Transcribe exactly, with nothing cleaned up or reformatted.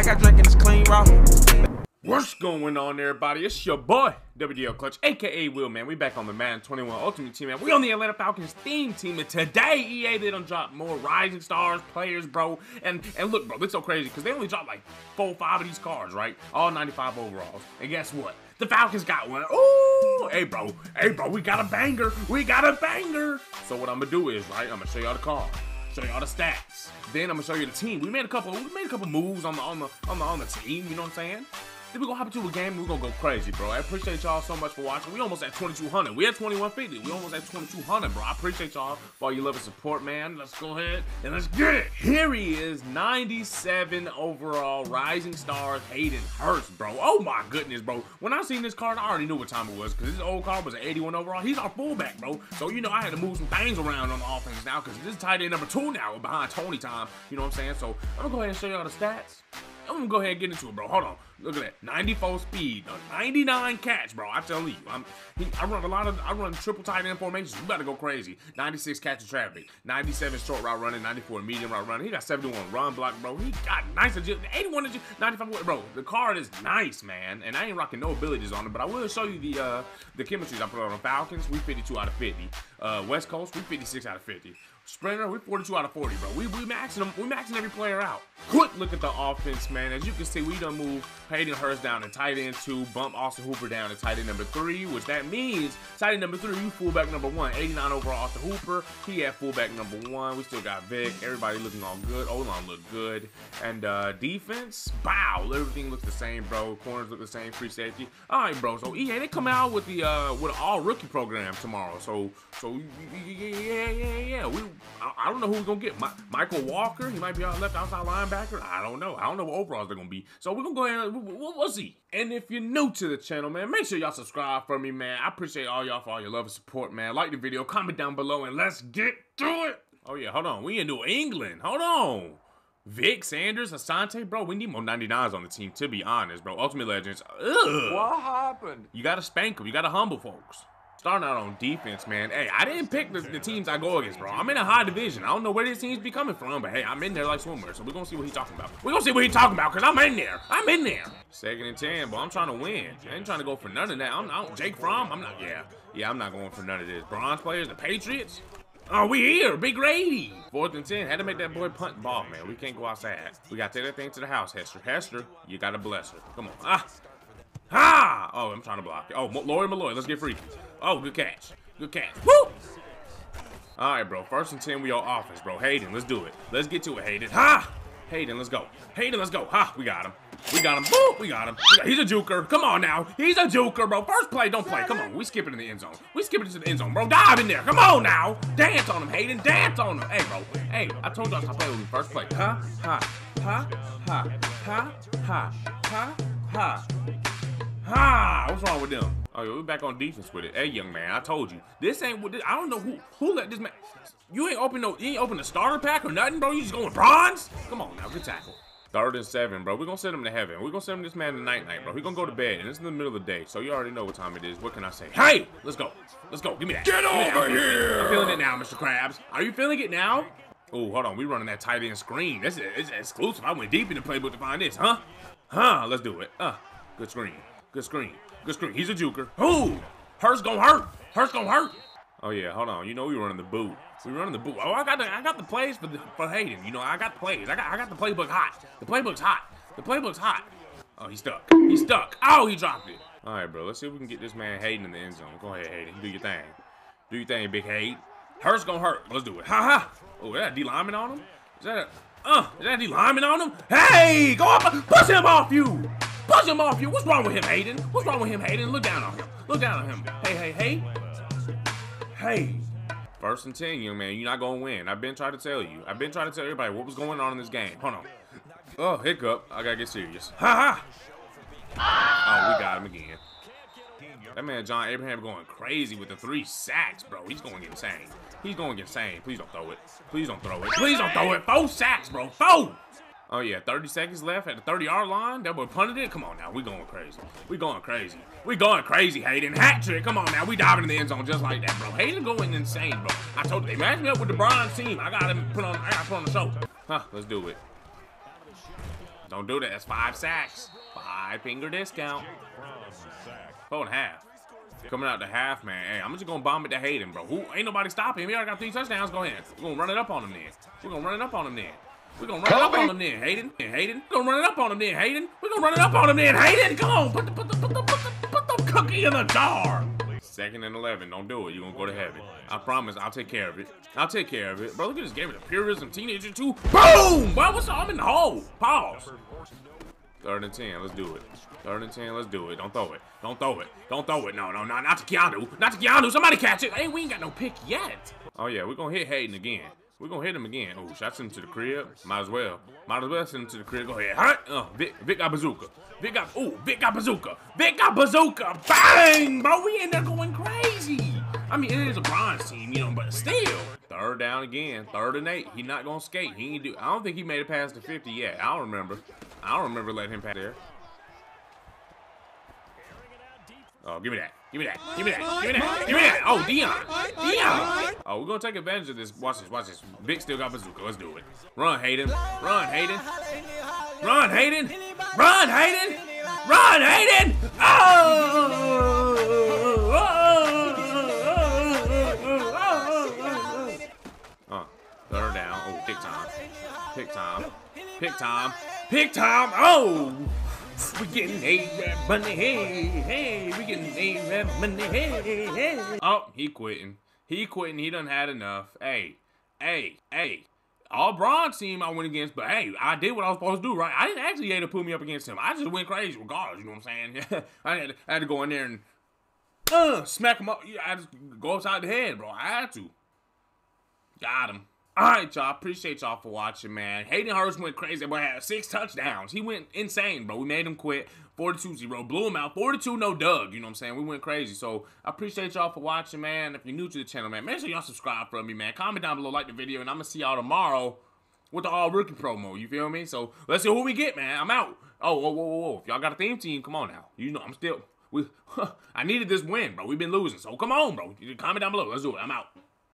got drinking this clean raw. What's going on, everybody? It's your boy, W D L Clutch, aka Will, man. We back on the Madden twenty-one Ultimate Team, man. We on the Atlanta Falcons theme team, and today E A, they done dropped more Rising Stars players, bro. And and look, bro, it's so crazy, because they only dropped like four, five of these cards, right? All ninety-five overalls. And guess what? The Falcons got one. Ooh, hey, bro. Hey, bro, we got a banger. We got a banger. So what I'm going to do is, right, I'm going to show y'all the card. Show y'all the stats. Then I'm going to show you the team. We made a couple, we made a couple moves on the, on the, on the, on the team, you know what I'm saying? Then we're gonna hop into a game and we're gonna go crazy, bro. I appreciate y'all so much for watching. We almost at twenty-two hundred. We at twenty-one fifty. We almost at twenty-two hundred, bro. I appreciate y'all for all your love and support, man. Let's go ahead and let's get it. Here he is, ninety-seven overall, Rising Stars, Hayden Hurst, bro. Oh my goodness, bro. When I seen this card, I already knew what time it was, because this old card was an eighty-one overall. He's our fullback, bro. So, you know, I had to move some things around on the offense now, because this is tight end number two now behind Tony time. You know what I'm saying? So, I'm gonna go ahead and show y'all the stats. I'm gonna go ahead and get into it, bro. Hold on. Look at that. ninety-four speed, ninety-nine catch, bro. I tell you, I'm, he, I run a lot of, I run triple tight end formations. We about to go crazy. ninety-six catch and traffic, ninety-seven short route running, ninety-four medium route running. He got seventy-one run block, bro. He got nice, eighty-one, ninety-five, bro. The card is nice, man. And I ain't rocking no abilities on it, but I will show you the uh, the chemistries I put on the Falcons. We fifty-two out of fifty. Uh, West Coast, we fifty-six out of fifty. Sprinter, we forty-two out of forty, bro. We we maxing them, we maxing every player out. Quick look at the offense, man. As you can see, we done moved Hayden Hurst down to tight end two, bump Austin Hooper down to tight end number three, which that means tight end number three, you fullback number one, eighty-nine overall Austin Hooper. He at fullback number one. We still got Vic. Everybody looking all good. O-line look good. And uh, defense, bow. Everything looks the same, bro. Corners look the same. Free safety. All right, bro. So E A, they come out with the uh, with an all rookie program tomorrow. So so yeah yeah yeah yeah. We I, I don't know who we're gonna get. My, Michael Walker. He might be our left outside linebacker. I don't know. I don't know what overalls they're gonna be. So we're gonna go ahead and we'll, we'll see. And if you're new to the channel, man, make sure y'all subscribe for me, man. I appreciate all y'all for all your love and support, man. Like the video, comment down below, and let's get to it. Oh yeah, hold on. We in New England. Hold on. Vic, Sanders, Asante, bro, we need more ninety-nines on the team, to be honest, bro. Ultimate Legends. Ugh. What happened? You gotta spank them. You gotta humble folks. Starting out on defense, man. Hey, I didn't pick the, the teams I go against, bro. I'm in a high division. I don't know where these teams be coming from, but hey, I'm in there like swimwear, so we're gonna see what he's talking about. We're gonna see what he's talking about, because I'm in there. I'm in there. Second and ten, but I'm trying to win. I ain't trying to go for none of that. I'm, I'm Jake Fromm. I'm not, yeah. Yeah, I'm not going for none of this. Bronze players, the Patriots. Oh, we here. Big Grady. Fourth and ten. Had to make that boy punt the ball, man. We can't go outside. We got to take that thing to the house, Hester. Hester, you got to bless her. Come on. Ah. Ha! Oh, I'm trying to block it. Oh, Lori Malloy, let's get freaky. Oh, good catch. Good catch. Woo! All right, bro. First and ten, we on offense, bro. Hayden, let's do it. Let's get to it, Hayden. Ha! Hayden, let's go. Hayden, let's go. Ha! We got him. We got him. Woo! We got him. We got, he's a juker. Come on now. He's a juker, bro. First play, don't play. Come on. We skip it in the end zone. We skip it to the end zone, bro. Dive in there. Come on now. Dance on him, Hayden. Dance on him. Hey, bro. Hey, I told y'all to stop playing with me. First play. Ha! Ha! Ha! Ha! Ha! Ha! Ha! Ha! Ha! What's wrong with them? Oh, yeah, we back on defense with it. Hey, young man, I told you. This ain't what this, I don't know who who let this man. You ain't open no, you ain't open the starter pack or nothing, bro. You just going bronze? Come on now, good tackle. Third and seven, bro. We're gonna send him to heaven. We're gonna send him this man to night night, bro. He's gonna go to bed, and it's in the middle of the day, so you already know what time it is. What can I say? Hey! Let's go. Let's go. Give me that. Get over here! I'm feeling it now, Mister Krabs. Are you feeling it now? Oh, hold on. We running that tight end screen. This is exclusive. I went deep in the playbook to find this, huh? Huh? Let's do it. Uh, good screen. Good screen. Good screen. He's a juker. Who? Hurst gonna hurt. Hurst gonna hurt. Oh yeah, hold on. You know we running the boot. We running the boot. Oh, I got the I got the plays for the, for Hayden. You know I got the plays. I got I got the playbook hot. The playbook's hot. The playbook's hot. Oh, he's stuck. He's stuck. Oh, he dropped it. All right, bro. Let's see if we can get this man Hayden in the end zone. Go ahead, Hayden. Do your thing. Do your thing, big Hayden. Hurst gonna hurt. Let's do it. Ha ha. Oh, is that a D lineman on him? Is that a uh? Is that a D lineman on him? Hey, go up, push him off you. Push him off you. What's wrong with him, Hayden? What's wrong with him, Hayden? Look down on him. Look down on him. Hey, hey, hey. Hey. First and ten, young man. You're not going to win. I've been trying to tell you. I've been trying to tell everybody what was going on in this game. Hold on. Oh, hiccup. I got to get serious. Ha ha. Oh, we got him again. That man, John Abraham, going crazy with the three sacks, bro. He's going to get insane. He's going to get insane. Please don't throw it. Please don't throw it. Please don't throw it. Four sacks, bro. Four. Oh, yeah, thirty seconds left at the thirty-yard line. That boy punted it. Come on now. We going crazy. We going crazy. We going crazy, Hayden. Hat trick. Come on now. We diving in the end zone just like that, bro. Hayden going insane, bro. I told you, they matched me up with the bronze team. I got him put on, I got to put on the show. Huh, let's do it. Don't do that. That's five sacks. Five finger discount. Four and a half. Coming out to half, man. Hey, I'm just gonna bomb it to Hayden, bro. Who ain't nobody stopping him. He already got three touchdowns. Go ahead. We're gonna run it up on him then. We're gonna run it up on him then. We're gonna run it up on him then, Hayden. Hayden. We're gonna run it up on him then, Hayden. We're gonna run it up on him then, Hayden. Come on. Put the, put the, put the, put the, put the cookie in the jar. Second and eleven. Don't do it. You're gonna go to heaven. I promise. I'll take care of it. I'll take care of it. Bro, look at this game. It's a purism teenager too. Boom! Bro, what's up? I'm in the hole. Pause. Third and ten. Let's do it. Third and ten. Let's do it. Don't throw it. Don't throw it. Don't throw it. No, no, no. Not to Keanu. Not to Keanu. Somebody catch it. Hey, we ain't got no pick yet. Oh, yeah. We're going to hit Hayden again. We're going to hit him again. Oh, shots him to the crib. Might as well. Might as well send him to the crib. Go ahead. Huh? Uh, Vic, Vic got bazooka. Vic got, oh, Vic got bazooka. Vic got bazooka. Bang! Bro, we end up going crazy. I mean, it is a bronze team, you know, but still. Third down again. Third and eight. He not going to skate. He ain't do. I don't think he made it past the fifty yet. I don't remember. I don't remember letting him pass there. Oh, give me that. Give me that. Give me that. Give me that. Give me that. Oh, Dion. Dion. Oh, we're going to take advantage of this. Watch this. Watch this. Vic still got bazooka. Let's do it. Run, Hayden. Run, Hayden. Run, Hayden. Run, Hayden. Run, Hayden. Oh! Oh, third down. Oh, pick time. Pick time. Pick time. Pick time. Oh! We getting A-Rap money, hey, hey. We getting A-Rap money, hey, hey. Oh, he quitting. He quitting. He done had enough. Hey, hey, hey. All bronze team I went against, but hey, I did what I was supposed to do, right? I didn't actually have to put me up against him. I just went crazy regardless, you know what I'm saying? I, had to, I had to go in there and uh, smack him up. I had to go upside the head, bro. I had to. Got him. All right, y'all. Appreciate y'all for watching, man. Hayden Hurst went crazy. Boy, had six touchdowns. He went insane, bro. We made him quit. forty-two zero. Blew him out. forty-two no Doug. You know what I'm saying? We went crazy. So, I appreciate y'all for watching, man. If you're new to the channel, man, make sure y'all subscribe for me, man. Comment down below, like the video, and I'm going to see y'all tomorrow with the all-rookie promo. You feel me? So, let's see who we get, man. I'm out. Oh, whoa, whoa, whoa, whoa. If y'all got a theme team, come on now. You know, I'm still... We, I needed this win, bro. We've been losing. So, come on, bro. Comment down below. Let's do it. I'm out.